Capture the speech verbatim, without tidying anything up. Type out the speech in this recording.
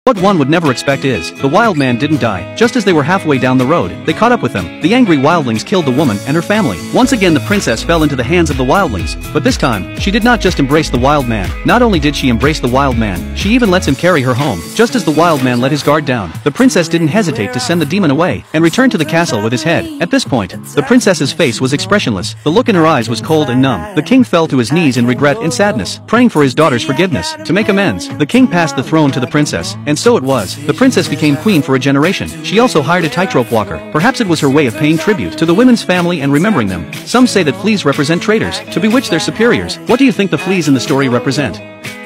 What one would never expect is, the wild man didn't die. Just as they were halfway down the road, they caught up with him. The angry wildlings killed the woman and her family. Once again the princess fell into the hands of the wildlings, but this time, she did not just embrace the wild man. Not only did she embrace the wild man, she even lets him carry her home. Just as the wild man let his guard down, the princess didn't hesitate to send the demon away, and return to the castle with his head. At this point, the princess's face was expressionless. The look in her eyes was cold and numb. The king fell to his knees in regret and sadness, praying for his daughter's forgiveness. To make amends, the king passed the throne to the princess, and so it was. The princess became queen for a generation. She also hired a tightrope walker. Perhaps it was her way of paying tribute to the women's family and remembering them. Some say that fleas represent traitors, to bewitch their superiors. What do you think the fleas in the story represent?